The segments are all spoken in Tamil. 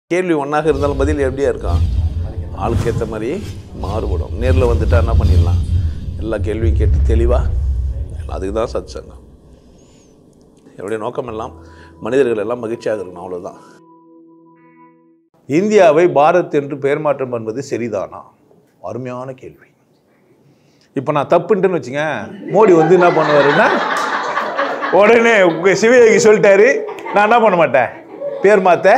கேள்வி ஒன்றாக இருந்தாலும் பதில் எப்படியா இருக்கும்? ஆளுக்கு ஏற்ற மாதிரி மாறுபடும். நேரில் வந்துட்டா என்ன பண்ணிடலாம்? எல்லா கேள்வியும் கேட்டு தெளிவாக, அதுக்கு தான் சத்சங்கம். என்னுடைய நோக்கம் எல்லாம் மனிதர்கள் எல்லாம் மகிழ்ச்சியாக இருக்கணும், அவ்வளோதான். இந்தியாவை பாரத் என்று பெயர் மாற்றம் பண்ணுவது சரிதானா? அருமையான கேள்வி. இப்போ நான் தப்புன்ட்டுன்னு வச்சுங்க, மோடி வந்து என்ன பண்ணுவாருன்னா உடனே சிவயோகி சொல்லிட்டாரு, நான் என்ன பண்ண மாட்டேன், பேர் மாற்ற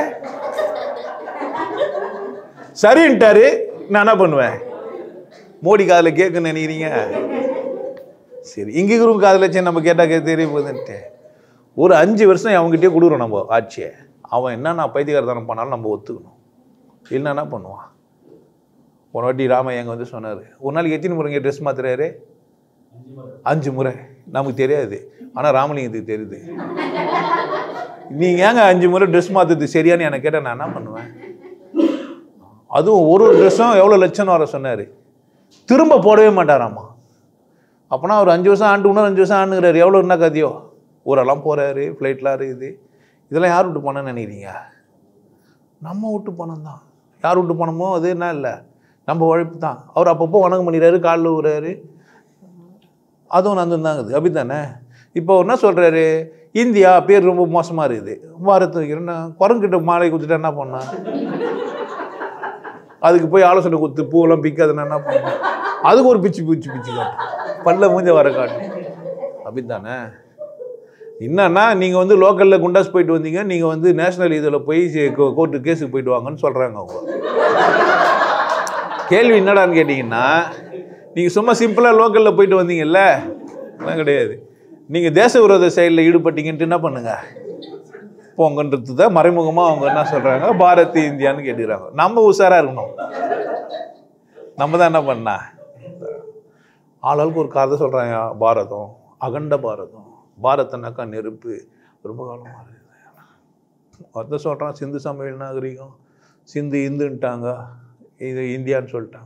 சரின்ட்டாரு, நான் என்ன பண்ணுவேன்? மோடி காதில் கேட்கணும்னு நினைக்கிறீங்க? சரி, இங்கே இருக்கிறவங்க காதில் சரி நம்ம கேட்டால் தெரிய போகுதுன்ட்டு ஒரு 5 வருஷம் அவங்ககிட்டயே கொடுக்குறோம் நம்ம ஆட்சியை. அவன் என்னன்னா பைத்தியகாரத்தனம் பண்ணாலும் நம்ம ஒத்துக்கணும். இல்லைன்னா என்ன பண்ணுவான்? ஒரு வாட்டி ராமையா எங்கே வந்து சொன்னார், ஒரு நாளைக்கு எத்தனை முறை இங்கே ட்ரெஸ் மாற்றுறாரு? 5 முறை. நமக்கு தெரியாது, ஆனால் ராமலிங்கத்துக்கு தெரியுது. நீங்கள் ஏங்க 5 முறை ட்ரெஸ் மாற்றுறது சரியானு எனக்கு கேட்டால் நான் என்ன பண்ணுவேன்? அதுவும் ஒரு ட்ரெஸ்ஸும் எவ்வளோ லட்சம் வர சொன்னார், திரும்ப போடவே மாட்டாராம்மா. அப்போனா ஒரு 5 வருஷம் ஆண்டு, இன்னும் 5 வருஷம் ஆண்டுங்கிறாரு. எவ்வளோ என்ன கதையோ, ஊரெல்லாம் போகிறாரு, ஃப்ளைட்லாம் இருக்குது. இதெல்லாம் யார் விட்டு பணம்னு நினைக்கிறீங்க? நம்ம விட்டு பணம் தான். யார் விட்டு பணமோ அது என்ன இல்லை, நம்ம உழைப்பு தான். அவர் அப்பப்போ வணக்கம் பண்ணிடுறாரு, காலில் விடுறாரு, அதுவும் நந்துந்தாங்குது. அப்படி தானே? இப்போ என்ன சொல்கிறாரு, இந்தியா பேர் ரொம்ப மோசமாக இருக்குது, பாரத் வைக்கிறேன்னா குரங்கிட்ட மாலை கொடுத்துட்டா என்ன பண்ணா? அதுக்கு போய் ஆலோசனை கொடுத்து பூவெல்லாம் பிக்காதுன்னா என்ன பண்ணணும்? அதுக்கு ஒரு பிச்சு காட்டும், பல்ல மூஞ்ச வர காட்டும். அப்படி தானே? என்னன்னா நீங்கள் வந்து லோக்கலில் குண்டாஸ் போயிட்டு வந்தீங்க, நீங்கள் வந்து நேஷனல் இதில் போய் கோர்ட்டு கேஸுக்கு போயிட்டு வாங்கன்னு சொல்கிறாங்க அவங்க. கேள்வி என்னடான்னு கேட்டிங்கன்னா, நீங்கள் சும்மா சிம்பிளாக லோக்கலில் போயிட்டு வந்தீங்கல்ல, அதெல்லாம் கிடையாது. நீங்கள் தேச விரோத செயலில் ஈடுபட்டீங்கன்ட்டு என்ன பண்ணுங்க போங்கன்றது தான் மறைமுகமாக அவங்க என்ன சொல்கிறாங்க, பாரத் இந்தியான்னு கேட்டுக்கிறாங்க. நம்ம உஷாராக இருக்கணும். நம்ம தான் என்ன பண்ணா, ஆளாளுக்கு ஒரு கதை சொல்கிறாங்க. பாரதம் அகண்ட பாரதம், பாரதனாக்கா நெருப்பு, ரொம்ப காலமாக இருக்குது. ஒருத்தர் சொல்கிறான் சிந்து சமவெளி நாகரிகம், சிந்து இந்துன்ட்டாங்க, இது இந்தியான்னு சொல்லிட்டாங்க.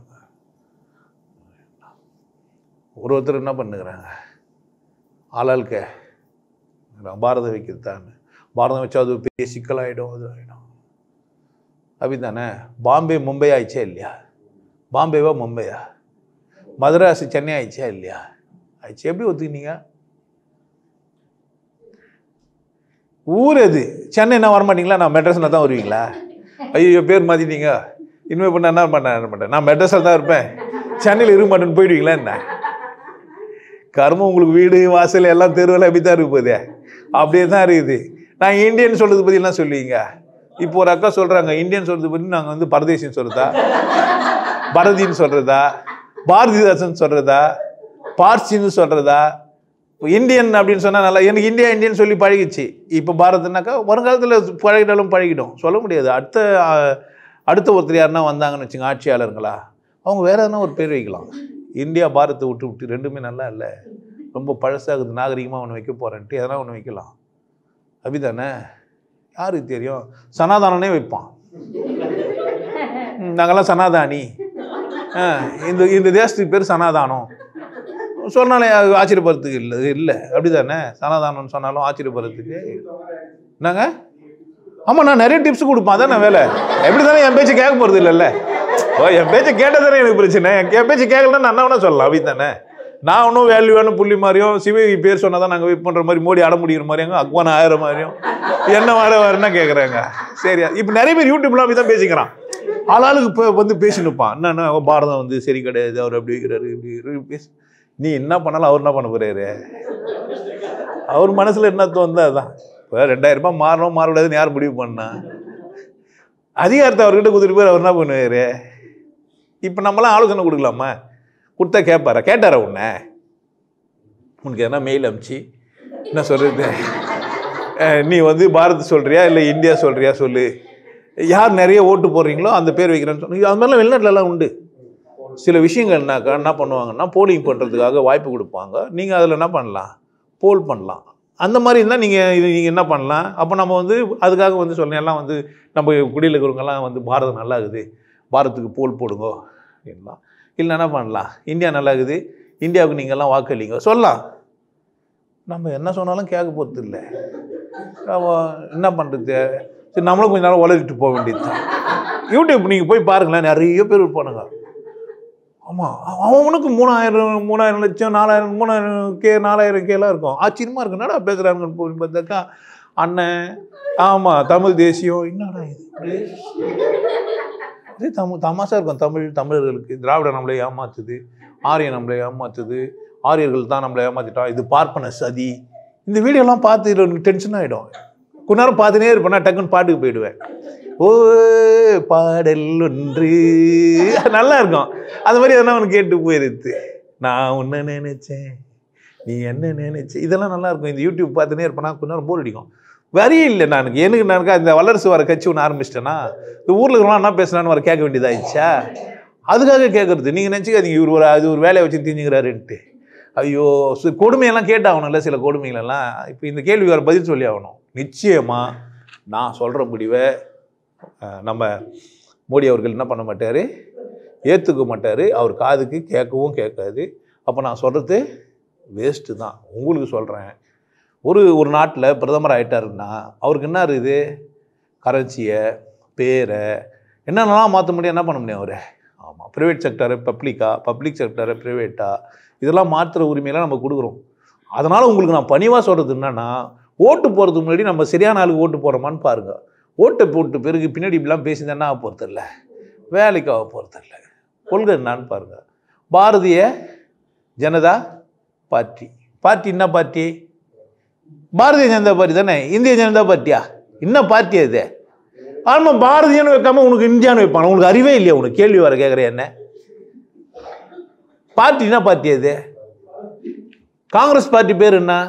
ஒருத்தர் என்ன பண்ணுகிறாங்க, ஆளாளுக்க பாரதம் வைக்கிறதான்னு. பாரதம் வச்சா அது பெரிய சிக்கலாகிடும், அது ஆகிடும். அப்படி தானே? பாம்பே மும்பை ஆயிடுச்சா இல்லையா? பாம்பேவா மும்பையா? மதராஸ் சென்னை ஆயிடுச்சா இல்லையா? ஆயிடுச்சு. எப்படி ஒத்துக்கினீங்க? ஊர் எது? சென்னை என்ன வரமாட்டீங்களா? நான் மெட்ராஸில் தான் வருவீங்களா? ஐயோ பேர் மாற்றிட்டீங்க, இனிமேல் பண்ண என்ன பண்ண, நான் மெட்ராஸில் தான் இருப்பேன், சென்னையில் இருக்க மாட்டேன்னு போயிடுவீங்களா என்ன? கர்மம் உங்களுக்கு வீடு வாசல் எல்லாம் தெருவெல்லாம் எப்படி தான் இருக்கு போதே, அப்படியே தான் இருக்குது. நான் இந்தியன் சொல்கிறது பற்றி எல்லாம் சொல்லுவீங்க. இப்போ ஒரு அக்கா சொல்கிறாங்க, இந்தியன் சொல்கிறது பற்றி நாங்கள் வந்து பரதேசின்னு சொல்கிறதா, பரதின்னு சொல்கிறதா, பாரதிதாசன் சொல்கிறதா, பார்சின்னு சொல்கிறதா? இந்தியன் அப்படின்னு சொன்னால் நல்லா, எனக்கு இந்தியன் சொல்லி பழகிச்சு. இப்போ பாரத்னாக்கா வருங்காலத்தில் பழகிட்டாலும் பழகிடும், சொல்ல முடியாது. அடுத்த ஒருத்தர் யாருன்னா வந்தாங்கன்னு வச்சுங்க, ஆட்சியாளருங்களா, அவங்க வேறு எதனா ஒரு பேர் வைக்கலாம். இந்தியா பாரத்தை விட்டு ரெண்டுமே நல்லா இல்லை, ரொம்ப பழசாகுது, நாகரிகமாக ஒன்று வைக்க போகிறேன்ட்டு எதனா ஒன்று வைக்கலாம். அப்படி தானே? யாருக்கு தெரியும்? சனாதானனே வைப்பான். நாங்கள்லாம் சனாதானி, இந்த தேசத்துக்கு பேர் சனாதானம் சொன்னாலே ஆச்சரியப்படுறதுக்கு இல்லை. அப்படி தானே? சனாதானம்னு சொன்னாலும் ஆச்சரியப்படுறதுக்கு என்னங்க? ஆமாம், நான் நிறைய டிப்ஸ் கொடுப்பேன், அதான் நான் வேலை. எப்படி தானே என் பேச்சு கேட்க போகிறது இல்லைல்ல? என் பேச்சை கேட்டால் தானே எனக்கு பிரச்சனை. என் பேச்சு கேட்கலன்னா நான் என்ன வேணா சொல்லலாம். அப்படி தானே? நான் ஒன்றும் வேல்யூவான புள்ளி மாதிரியும், சிவயோகி பேர் சொன்னால் தான் நாங்கள் வெயிட் பண்ணுற மாதிரி, மோடி அட முடிகிற மாதிரியும், அக்வான் ஆகிற மாதிரியும் என்ன வரேன்னா கேட்குறாங்க. சரியா? இப்போ நிறைய பேர் யூடியூப்லாம் அப்படி தான் பேசிக்கிறான். ஆளாளுக்கு இப்போ வந்து பேசினுப்பான். என்னன்னா பாரதம் வந்து சரி கிடையாது, அவர் அப்படி வைக்கிறாரு, இப்படி பேசி. நீ என்ன பண்ணாலும் அவர் என்ன பண்ண போறாரு? அவர் மனசில் என்ன தோணுதோ அதுதான். இப்போ 2000 ரூபாய் மாறணும் மாறக்கூடாதுன்னு யார் முடிவு பண்ணா? அதிகாரத்தை அவர்கிட்ட கொடுத்துட்டு போய் அவர் என்ன பண்ணுவார்? இப்போ நம்மளாம் ஆலோசனை கொடுக்கலாமா? கொடுத்தா கேட்பாரா? கேட்டாரா உன்னை? உனக்கு எதனா மெயில் அனுப்பிச்சு என்ன சொல்கிறது, நீ வந்து பாரத் சொல்கிறியா இல்லை இந்தியா சொல்கிறியா சொல்லு, யார் நிறைய ஓட்டு போடுறீங்களோ அந்த பேர் வைக்கிறேன்னு சொன்னீங்க. அது மாதிரிலாம் வெளிநாட்டிலலாம் உண்டு. சில விஷயங்கள்னாக்கா என்ன பண்ணுவாங்கன்னா, போலிங் பண்ணுறதுக்காக வாய்ப்பு கொடுப்பாங்க. நீங்கள் அதில் என்ன பண்ணலாம், போல் பண்ணலாம். அந்த மாதிரி இருந்தால் நீங்கள் என்ன பண்ணலாம், அப்போ நம்ம வந்து அதுக்காக வந்து சொல்லணும், எல்லாம் வந்து நம்ம குடியில் இருக்கிறவங்கெல்லாம் வந்து பாரதம் நல்லா இருக்குது, பாரத்துக்கு போல் போடுங்க அப்படின்னா. இல்லை என்ன பண்ணலாம், இந்தியா நல்லா இருக்குது, இந்தியாவுக்கு நீங்கள்லாம் வாக்களிங்க சொல்லலாம். நம்ம என்ன சொன்னாலும் கேட்க போகிறது இல்லை. என்ன பண்ணுறது? சரி, நம்மளும் கொஞ்ச நேரம் உளறிட்டு போக வேண்டியது தான். யூடியூப் நீங்கள் போய் பாருங்களேன், நிறைய பேர் இருப்பானுங்க. ஆமாம், அவனுக்கு 3000 லட்சம் 4000 4000Kலாம் இருக்கும். ஆச்சரியமாக இருக்கு, என்னடா பேசுகிறாங்கன்னு போய் பார்த்தாக்கா அண்ணன், ஆமாம் தமிழ் தேசியம், என்னடா இது தமாஷா இருக்கும். தமிழர்களுக்கு திராவிட நம்மளை ஏமாத்துது, ஆரியன் நம்மளை ஏமாத்துது, ஆரியர்கள் தான் நம்மளை ஏமாத்திட்டோம், இது பார்ப்பன சதி. இந்த வீடியோலாம் பார்த்து எனக்கு டென்ஷன் ஆகிடும். கொஞ்ச நேரம் பார்த்துனே இருப்பேன், டக்குன்னு பாட்டுக்கு போயிடுவேன். ஓ பாடல் ஒன்று நல்லா இருக்கும். அது மாதிரி எதனா ஒன்று கேட்டு போயிருது. நான் உன்ன நினைச்சேன், நீ என்ன நினைச்ச, இதெல்லாம் நல்லா இருக்கும். இந்த யூடியூப் பார்த்துனே இருப்பேன்னா கொஞ்ச நேரம் போர் அடிக்கும். வரி இல்லை எனக்கு எனக்கு இந்த வல்லரசு வர கட்சி ஒன்று ஆரம்பிச்சிட்டேன்னா இந்த ஊரில் இருக்கிறவங்க என்ன பேசுனான்னு வர கேட்க வேண்டியதாகிடுச்சா, அதுக்காக கேட்குறது. நீங்கள் நினச்சிக்காதீங்க அது ஒரு வேலையை வச்சு தீஞ்சுக்கிறாருன்ட்டு. ஐயோ, கொடுமையெல்லாம் கேட்டாகணும்ல, சில கொடுமைகளெல்லாம். இப்போ இந்த கேள்வி வர பதில் சொல்லி ஆகணும். நிச்சயமாக நான் சொல்கிற முடிவை நம்ம மோடி அவர்கள் என்ன பண்ண மாட்டார், ஏற்றுக்க மாட்டார். அவர் காதுக்கு கேட்கவும் கேட்காது. அப்போ நான் சொல்கிறது வேஸ்ட்டு தான். உங்களுக்கு சொல்கிறேன், ஒரு நாட்டில் பிரதமர் ஆகிட்டாருன்னா அவருக்கு என்ன இருக்குது, கரன்சியை, பேரை, என்னென்னலாம் மாற்ற முடியும், என்ன பண்ண முடியும் அவர்? ஆமாம், ப்ரைவேட் செக்டரை பப்ளிக்கா, பப்ளிக் செக்டரை ப்ரைவேட்டா, இதெல்லாம் மாற்றுற உரிமையெல்லாம் நம்ம கொடுக்குறோம். அதனால் உங்களுக்கு நான் பணிவாக சொல்கிறது என்னென்னா, ஓட்டு போகிறதுக்கு முன்னாடி நம்ம சரியான ஆளுக்கு ஓட்டு போகிறோமான்னு பாருங்கள். ஓட்டை போட்டு பிறகு பின்னாடி இப்படிலாம் பேசியிருந்தா ஆக போகிறதில்ல, வேலைக்கு ஆக போகிறதில்ல. கொள்கை என்னான்னு பாருங்கள். பாரதிய ஜனதா பார்ட்டி என்ன பார்ட்டி? பாரதிய ஜனதா பார்ட்டி தானே. இந்திய ஜனதா பார்ட்டியா? என்ன பார்ட்டி அது? ஆமாம், பாரதியன்னு வைக்காம உனக்கு இந்தியான்னு வைப்பாங்க. உனக்கு அறிவே இல்லையா? உனக்கு கேள்வி வர கேட்குறேன். என்ன பார்ட்டி? என்ன பார்ட்டி அது? காங்கிரஸ் பார்ட்டி பேர் என்ன?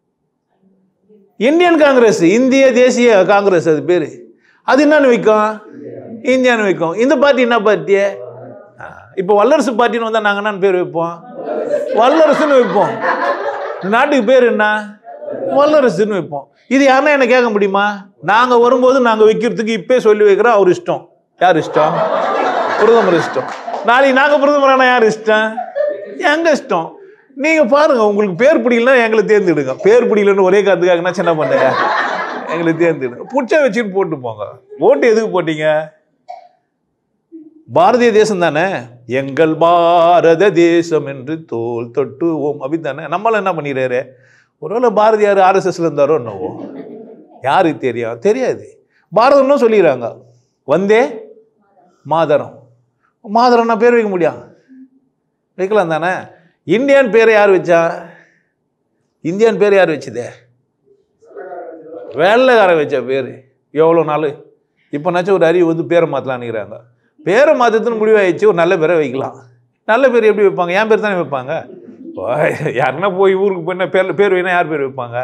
இந்தியன் காங்கிரஸ், இந்திய தேசிய காங்கிரஸ் அது பேர். அது என்னன்னு வைக்கும்? இந்தியான்னு வைக்கும். இந்த பார்ட்டி என்ன பார்ட்டி? இப்போ வல்லரசு பார்ட்டின்னு வந்தால் நாங்கள் என்னன்னு பேர் வைப்போம்? வல்லரசுன்னு வைப்போம். நாட்டுக்கு பேர் என்ன? வல்லரசுன்னு வைப்போம். இது யாருன்னா என்ன கேட்க முடியுமா? நாங்கள் வரும்போது நாங்கள் வைக்கிறதுக்கு இப்பே சொல்லி வைக்கிறோம். அவர் இஷ்டம். யார் இஷ்டம்? பிரதமர் இஷ்டம். நாளைக்கு நாங்கள் பிரதமரான யார் இஷ்டம்? எங்கள் இஷ்டம். நீங்கள் பாருங்கள், உங்களுக்கு பேர் பிடிக்கலன்னா எங்களை தேர்ந்தெடுங்க. பேர் பிடிக்கலன்னு ஒரே காரணத்துக்காகனா சின்ன பண்ணுங்க, எங்களை தேர்ந்தெடுங்க. புடிச்ச வச்சுன்னு போட்டு போங்க. ஓட்டு எதுக்கு போட்டீங்க? பாரதிய தேசம் தானே. எங்கள் பாரத தேசம் என்று தோல் தொட்டுவோம் அப்படின்னு தானே. நம்மளாம் என்ன பண்ணிடுறாரு? ஒருவேளை பாரதியார் RSSல இருந்தாரோ என்னவோ, யாருக்கு தெரியும்? தெரியாது. பாரதம்னு சொல்லிடுறாங்க. வந்தே மாதரம். மாதரம்னா பேர் வைக்க முடியும்? வைக்கலாம் தானே. இந்தியான் பேரை யார் வச்சா? இந்தியான் பேர் யார் வச்சதே? வெள்ளைக்காரன் வச்ச பேர். எவ்வளோ நாள் இப்போனாச்சும் ஒரு அறிவு வந்து பேரை மாற்றலான்னுக்கிறாங்க. பேரை மாற்றத்துன்னு முடிவாயிடுச்சு. ஒரு நல்ல பேரை வைக்கலாம். நல்ல பேர் எப்படி வைப்பாங்க? என் பேர் தானே வைப்பாங்க. யாருன்னா போய் ஊருக்கு போய் பேர் வைனா யார் பேர் வைப்பாங்க?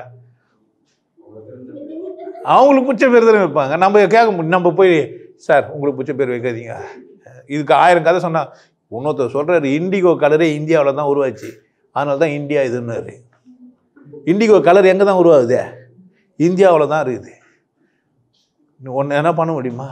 அவங்களுக்கு பிடிச்ச பேர் தானே வைப்பாங்க. நம்ம கேட்க முடியும். நம்ம போய் சார் உங்களுக்கு பிடிச்ச பேர் வைக்காதீங்க, இதுக்கு 1000 கதை சொன்னால் இன்னொருத்தர் சொல்கிறாரு, இண்டிகோ கலரே இந்தியாவில் தான் உருவாச்சு, அதனால தான் இந்தியா இதுன்னாரு. இண்டிகோ கலர் எங்கே தான் உருவாகுது? இந்தியாவில் தான் இருக்குது. ஒன்று என்ன பண்ண முடியுமா?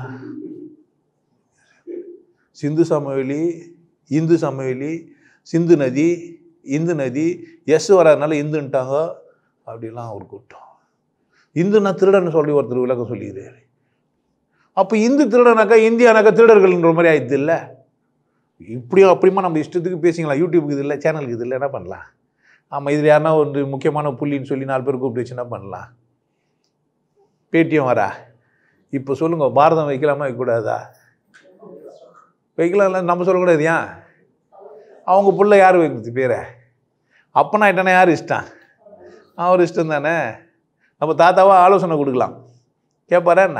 சிந்து சமவெளி, இந்து சமவெளி, சிந்து நதி, இந்து நதி, வராதனால இந்துன்ட்டாங்க அப்படிலாம் ஒரு கூட்டம். இந்துன்னா திருடன்னு சொல்லி ஒருத்தர் விளக்கம் சொல்லிக்கிறாரு. அப்போ இந்து திருடனாக்கா இந்தியானாக்கா திருடர்கள்ன்ற மாதிரி ஆயிடுது இல்லை? இப்படியும் அப்படியுமா நம்ம இஷ்டத்துக்கு பேசிக்கலாம். யூடியூபுக்கு இது இல்லை, சேனலுக்கு இது இல்லை, என்ன பண்ணலாம்? ஆமாம், இதில் யாருன்னா ஒரு முக்கியமான புள்ளின்னு சொல்லி 4 பேர் கூப்பிட்டு வச்சு என்ன பண்ணலாம்? பேட்டியம் வரா. இப்போ சொல்லுங்கள், பாரதம் வைக்கலாமா வைக்கக்கூடாதா? வைக்கலாம். இல்லை நம்ம சொல்லக்கூடாது. ஏன்? அவங்க புள்ள யார் வைக்கிறது பேரை? அப்பனா ஆயிட்டானே யார் இஷ்டம்? அவர் இஷ்டம் தானே. நம்ம தாத்தாவாக ஆலோசனை கொடுக்கலாம். கேட்பாரா என்ன?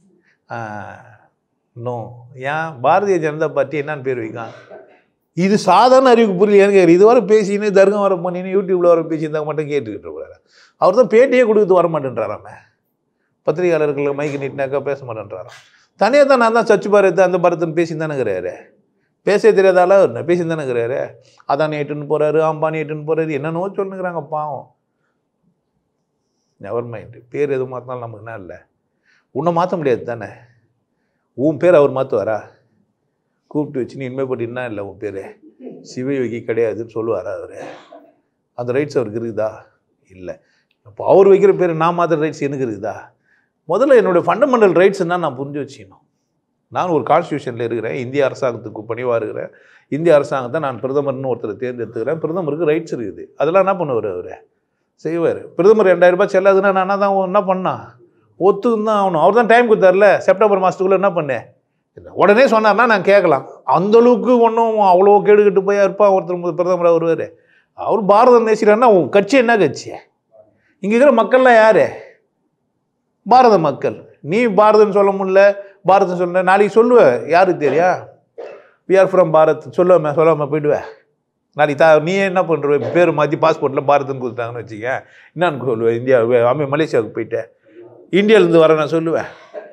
நோ. ஏன்? பாரதிய ஜனதா பார்ட்டி என்னன்னு பேர் வைக்கான்? இது சாதாரண அறிவுக்கு புரியலையான்னு கேட்குற. இது வர பேசின்னு தர்கம் வர பண்ணின்னு யூடியூப்பில் வர பேசியிருந்தாங்க மட்டும் கேட்டுக்கிட்டு இருக்கிறாரு. அவர் தான் பேட்டியே கொடுத்து வர மாட்டேன்றாராமே. பத்திரிகையாளர்கள் மைக்கு நீட்டினாக்கா பேச மாட்டேன்றாராம். தனியாக தான் நான் தான் சச்சு பாரத் அந்த பாரத்துன்னு பேசின்னு தானேங்கிறாரு. பேச தெரியாதால பேசின்னு தானேங்கிறாரு. அதானே எட்டுன்னு போகிறாரு, அம்பானி எட்டுன்னு போகிறாரு, என்னென்னவோ சொல்லுங்கிறாங்க. பாவம். Never mind. பேர் எது மாற்றினாலும் நமக்கு என்ன இல்லை? உன்னை மாற்ற முடியாது தானே. உன் பேர் அவர் மாற்றுவாரா? கூப்பிட்டு வச்சு நீ இனிமேப்பட்டு என்ன இல்லை உன் பேர் சிவயோகி கிடையாதுன்னு சொல்லுவாரா அவர்? அந்த ரைட்ஸ் அவருக்கு இருக்குதா? இல்லை. இப்போ அவர் வைக்கிற பேர் நான் மாத்திர ரைட்ஸ் எனக்கு இருக்குதா? முதல்ல என்னுடைய ஃபண்டமெண்டல் ரைட்ஸ் என்ன நான் புரிஞ்சு வச்சுக்கணும். நான் ஒரு கான்ஸ்டியூஷனில் இருக்கிறேன், இந்திய அரசாங்கத்துக்கு பணிவாக இருக்கிறேன், இந்திய அரசாங்கத்தை நான் பிரதமர்னு ஒருத்தர் தேர்ந்தெடுத்துக்கிறேன், பிரதமருக்கு ரைட்ஸ் இருக்குது. அதெல்லாம் என்ன பண்ணுவார் அவர்? செய்வார். பிரதமர் 2000 ரூபாய் செல்லாதுன்னா நான் தான் என்ன பண்ணான்? ஒத்துன்னு தான் ஆகணும். அவர் தான் டைம் கொடுத்தார்ல, செப்டம்பர் மாதத்துக்குள்ளே என்ன பண்ணேன்? உடனே சொன்னார்னா நான் கேட்கலாம். அந்தளவுக்கு ஒன்றும் அவ்வளோ கேடுகிட்டு போய் இருப்பான் ஒருத்தர் பிரதமராக வருவார். அவர் பாரதம் நேசிக்கிறாருன்னா கட்சி என்ன கட்சி? இங்கே இருக்கிற மக்கள்லாம் யார்? பாரத மக்கள். நீ பாரதம் சொல்ல முடியல, பாரதம் சொல்ல, நாளைக்கு சொல்லுவேன் யாருக்கு தெரியும்? வி ஆர் ஃப்ரம் பாரத் சொல்லாமல் போயிடுவேன். நாளைக்கு நீ என்ன பண்ணுற? பேர் மாற்றி பாஸ்போர்ட்டில் பாரத்னு கொடுத்தாங்கன்னு வச்சுக்க, என்னான்னு சொல்லுவேன்? இந்தியா மலேசியாவுக்கு போயிட்டேன், இந்தியாவிலேருந்து வர நான் சொல்லுவேன்.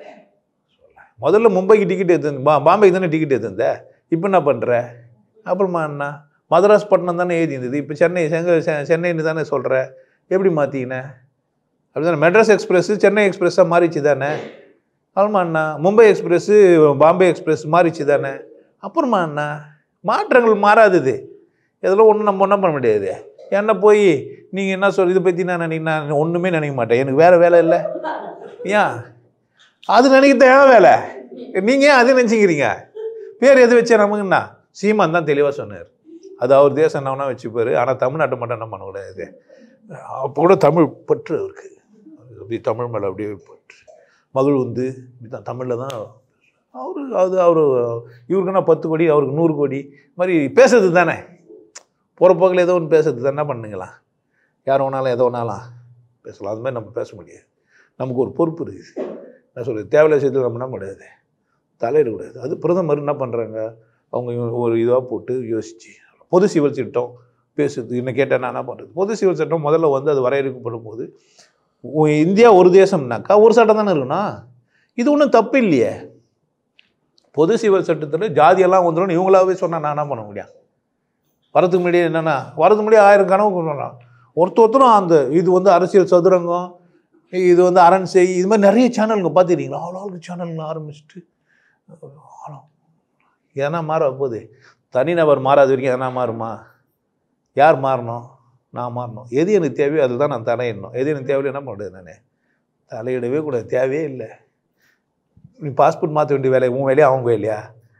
முதல்ல மும்பைக்கு டிக்கெட் எடுத்து பாம்பேக்கு தானே டிக்கெட் எடுத்துருந்த, இப்போ என்ன பண்ணுற? அப்புறமா என்ன மதராஸ் பட்டணம் தானே எழுதி இருந்தது, இப்போ சென்னைன்னு தானே சொல்கிற, எப்படி மாற்றிக்கினேன்? அப்படி தானே மெட்ராஸ் எக்ஸ்பிரஸ்ஸு சென்னை எக்ஸ்பிரஸ்ஸாக மாறிச்சு தானே. அப்புறமா என்ன மும்பை எக்ஸ்பிரஸ்ஸு பாம்பே எக்ஸ்பிரஸ் மாறிச்சு தானே. அப்புறமா என்ன மாற்றங்கள் மாறாதது, இதெல்லாம் ஒன்றும் நம்ம ஒன்றும் பண்ண முடியாது. என்ன போய் நீங்கள் என்ன சொல் இதை பற்றி நான் ஒன்றுமே நினைக்க மாட்டேன், எனக்கு வேறு வேலை இல்லை. ஏன் அது நினைக்கிட்ட ஏன் வேலை? நீங்கள் ஏன் அது நினச்சிக்கிறீங்க? பேர் எது வச்சா நமக்குன்னா சீமான் தான் தெளிவாக சொன்னார். அது அவர் தேசம் என்னன்னா வச்சுப்பார், ஆனால் தமிழ்நாட்டை மட்டும் என்ன பண்ணக்கூடாது. அப்போ கூட தமிழ் பற்று அவருக்கு, அப்படி தமிழ் மேலே அப்படியே பற்று மகள் வந்து இப்படி தான் தமிழில் தான் அவர் இவருக்குன்னா 10 கோடி, அவருக்கு 100 கோடி மாதிரி பேசுறது தானே. போகிற போக்கில் ஏதோ ஒன்று பேசுறது தான். என்ன பண்ணுங்களா? யார் வேணாலும் எதோ வேணாலும் பேசலாம். அது மாதிரி நம்ம பேச முடியாது. நமக்கு ஒரு பொறுப்பு இருக்குது. நான் சொல்கிறது தேவையில்ல விஷயத்தில் நம்ம என்ன முடியாது, தலையிடக்கூடாது. அது பிரதமர் என்ன பண்ணுறாங்க, அவங்க ஒரு இதாக போட்டு யோசிச்சு பொது சிவில் சட்டம் பேசுறது. என்ன கேட்டால் நான் என்ன பண்ணுறது? பொது சிவில் சட்டம் முதல்ல வந்து அது வரையறுக்கப்படும் போது இந்தியா ஒரு தேசம்னாக்கா ஒரு சட்டம் தானே இருக்குண்ணா. இது ஒன்றும் தப்பு இல்லையே. பொது சிவில் சட்டத்தில் ஜாதியெல்லாம் வந்துடும் இவங்களாவே சொன்னால் நான் என்ன பண்ண முடியும்? வரதுக்கு முன்னாடியே என்னென்னா வரதுக்கு முன்னாடியே 1000 கனவு சொன்னான். ஒருத்தரும் அந்த இது வந்து அரசியல் சதுரங்கம், இது வந்து அரண் செய், இது மாதிரி நிறைய சேனலுங்க பார்த்துக்கிறீங்களா? அவ்வளோ சேனலுங்க ஆரம்பிச்சுட்டு எதனா மாற போகுது. தனிநபர் மாறாத வரைக்கும் எதனா மாறுமா? யார் மாறணும்? நான் மாறணும். எது எனக்கு தேவையோ அதுதான் நான் தலையிடணும். எது எனக்கு தேவையில்லை என்ன பண்ணுறது? நான் தலையிடவே கூடாது, தேவையே இல்லை. நீ பாஸ்போர்ட் மாற்ற வேண்டிய வேலை உன் வேலையா அவங்க வேலையா?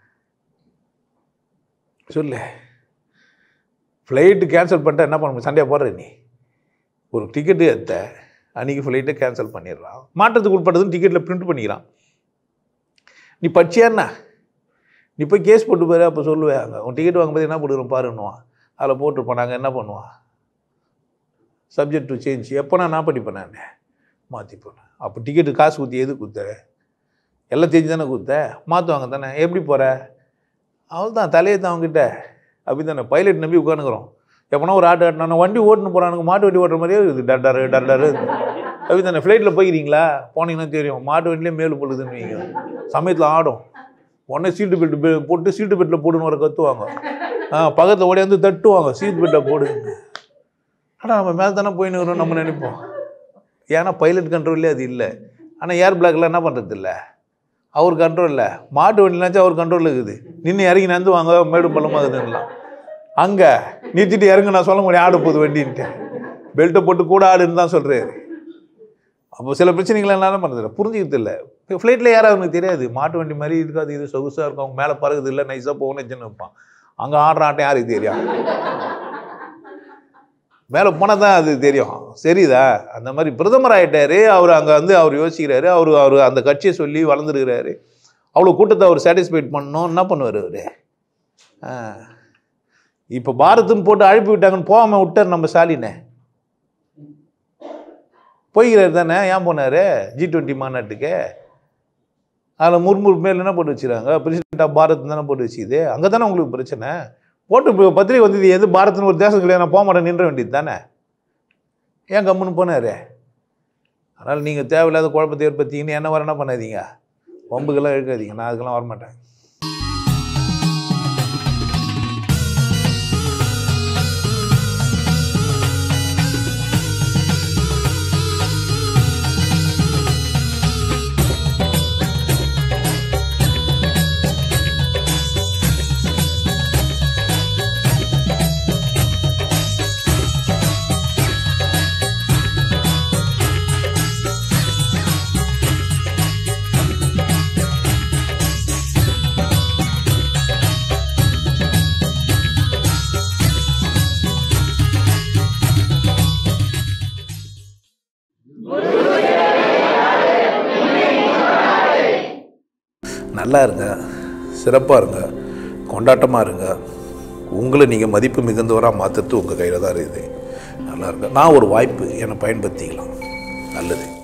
சொல்லு. ஃப்ளைட்டு கேன்சல் பண்ணிட்டா என்ன பண்ண முடியும்? சண்டையாக போடுற நீ. ஒரு டிக்கெட்டு எடுத்த அன்றைக்கி ஃப்ளைட்டை கேன்சல் பண்ணிடுறான். மாற்றத்துக்கு உட்பட்டதுன்னு டிக்கெட்டில் பிரிண்ட் பண்ணிக்கிறான். நீ படிச்சியாண்ணா? நீ போய் கேஸ் போட்டு போயிரு. அப்போ சொல்லுவேன் அங்கே உன் டிக்கெட் வாங்கும்போது என்ன போட்டுக்கிறோம் பாருன்னுவான். அதில் போட்டுருப்பான். நாங்கள் என்ன பண்ணுவான்? Subject to change. எப்போனா நான் படிப்பேன், நான் மாற்றிப்பேன். அப்போ டிக்கெட்டு காசு ஊற்றி எது கொடுத்த? எல்லாம் தெரிஞ்சு தானே கொடுத்த, மாற்றுவாங்க தானே. எப்படி போகிற? அவள் தான் தலையத்தான் அவங்ககிட்ட. அப்படி தானே பைலட் நம்பி உட்காந்துக்கிறோம். எப்போனா ஒரு ஆட்டோ ஆட்டினா வண்டி ஓட்டுன்னு போகிறானுங்க, மாட்டு வண்டி ஓட்டுற மாதிரியே இருக்குது. டர்டரு டர்டரு. அப்படி தானே. ஃப்ளைட்டில் போய்க்கிறீங்களா? போனீங்கன்னா தெரியும், மாட்டு வண்டிலே மேலு பொழுதுன்னு வைங்க. சமயத்தில் ஆடும். உடனே சீட்டு பெல்ட்டு போட்டு சீட்டு பெல்ட்டில் போடுன்னு வர கற்றுவாங்க. பக்கத்தில் ஓடியாந்து தட்டுவாங்க, சீட் பெல்ட்டை போடு. ஆனால் நம்ம மேலே தானே போயின்னு வரோம் நம்ம நினைப்போம். ஏன்னா பைலட் கண்ட்ரோல்லே அது இல்லை. ஆனால் ஏர் பிளாக்லாம் என்ன பண்ணுறது இல்லை, அவர் கண்ட்ரோல் இல்லை. மாட்டு வண்டினாச்சும் அவர் கண்ட்ரோல் இருக்குது. நின்று இறங்கி நடந்து வாங்க, மேடு பள்ளமாக இருக்குதுலாம். அங்கே நிறுத்திட்டு இறங்க நான் சொல்ல முடியும், ஆடு போகுது வண்டின்ட்டு. பெல்ட்டை போட்டு கூட ஆடுன்னு தான் சொல்கிறாரு. அப்போ சில பிரச்சனைகள் என்ன பண்ணுறது புரிஞ்சுக்கிறது இல்லை. ஃப்ளைட்டில் யாராவது அவனுக்கு தெரியாது. மாட்டு வண்டி மாதிரி இருக்காது, இது சொகுசாக இருக்கும், அவங்க மேலே பறகுது இல்லை, நைஸாக போகணும்னு வச்சுன்னு வைப்பான். அங்கே ஆடுற ஆட்டம் யாருக்கு தெரியும்? மேலே போனால் தான் அது தெரியும். சரிதா? அந்த மாதிரி பிரதமர் ஆகிட்டாரு. அவர் அங்கே வந்து அவர் யோசிக்கிறாரு. அவர் அந்த கட்சியை சொல்லி வளர்ந்துருக்கிறாரு. அவ்வளோ கூட்டத்தை அவர் சாட்டிஸ்ஃபைட் பண்ணணும். என்ன பண்ணுவார் அவர்? இப்போ பாரத்துன்னு போட்டு அழைப்பு விட்டாங்கன்னு போகாமல் விட்டார் நம்ம ஸ்டாலினை. போய்கிறார் தானே. ஏன் போனார்? G20 மாநாட்டுக்கு. அதில் முர்மு மேல் என்ன போட்டு வச்சுருக்காங்க? பிரசிடென்ட் ஆஃப் பாரத் தானே போட்டு வச்சுக்குது. அங்கே தானே உங்களுக்கு பிரச்சனை. போட்டு இப்போ பத்திரிகை வந்தது எது பாரத்னு ஒரு தேசம் கிடையாது, நான் போக மாட்டேன் நின்ற வேண்டியது தானே. ஏன் கம்முன்னு போனார்? அதனால் நீங்கள் தேவையில்லாத குழப்பத்தை ஏற்படுத்திங்கன்னு என்ன வர என்ன பண்ணாதீங்க, வம்புக்கெல்லாம் இழுக்காதீங்க. நான் அதுக்கெல்லாம் வரமாட்டேன். நல்லா இருங்க, சிறப்பாக இருங்க, கொண்டாட்டமாக இருங்க. உங்களை நீங்கள் மதிப்பு மிகுந்தவராக மாற்றுறது உங்கள் கையில் தான் இருக்குது. நல்லா இருங்க. நான் ஒரு வாய்ப்பு என்னை பயன்படுத்திக்கலாம். நல்லது.